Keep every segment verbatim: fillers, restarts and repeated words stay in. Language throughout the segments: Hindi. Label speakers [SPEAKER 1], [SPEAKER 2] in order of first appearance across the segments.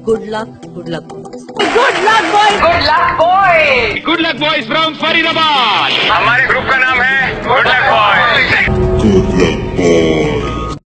[SPEAKER 1] Good luck, good luck.
[SPEAKER 2] Good luck boys. Good luck boys.
[SPEAKER 3] Good luck boys from Faridabad.
[SPEAKER 4] हमारे ग्रुप का नाम है good luck boys.
[SPEAKER 5] Good luck boys.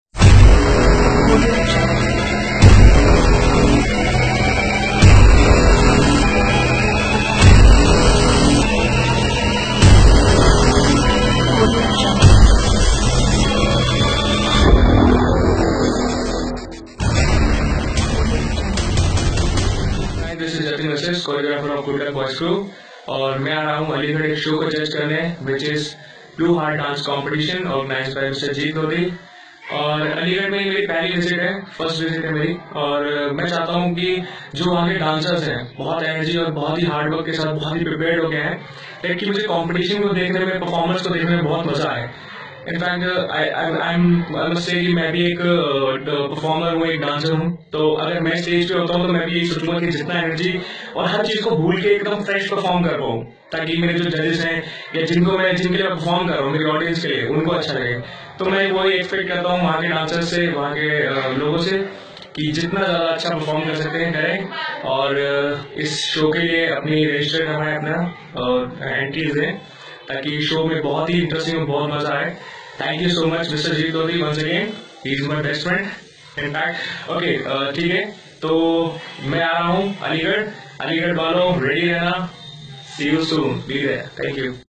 [SPEAKER 6] Choreographer of good luck boys crew, और मैं आ रहा हूँ अलीगढ़ एक शो को जज करने which is blue heart dance competition organise by mister Jeet Lodhi. और अलीगढ़ में मेरी पहली विजिट है, फर्स्ट विजिट है मेरी, और मैं चाहता हूँ कि जो वहाँ के डांसर्स हैं बहुत एनर्जी और बहुत ही हार्ड वर्क के साथ बहुत ही प्रिपेयर्ड हो गए हैं, लेकिन मुझे कॉम्पिटिशन को देखने में, परफॉर्मेंस को देखने में बहुत मजा आए। इनफैक्ट आई एम से कि मैं भी एक परफॉर्मर हूँ, एक डांसर हूँ, तो अगर मैं स्टेज पे होता हूँ तो मैं भी यही सोचूंगा कि जितना एनर्जी और हर चीज को भूल के एकदम फ्रेश परफॉर्म कर पाऊँ, ताकि मेरे जो जजेस हैं या जिनको मैं जिनके लिए परफॉर्म कर रहा हूँ, मेरी ऑडियंस के लिए, उनको अच्छा लगे। तो मैं वही एक्सपेक्ट करता हूँ वहाँ के डांसर से, वहाँ के लोगों से, कि जितना ज़्यादा अच्छा परफॉर्म कर सकते हैं करें, और इस शो के लिए अपनी रजिस्टर करवाएं, अपना एंट्रीज दें, ताकि शो में बहुत ही इंटरेस्टिंग और बहुत मजा आए। Thank you so much mister Jeet Lodhi once again, he is my best friend in fact. Okay ठीक है, तो मैं आ रहा हूँ अलीगढ़। अलीगढ़ वालों रेडी रहना, see you soon, be there, thank you.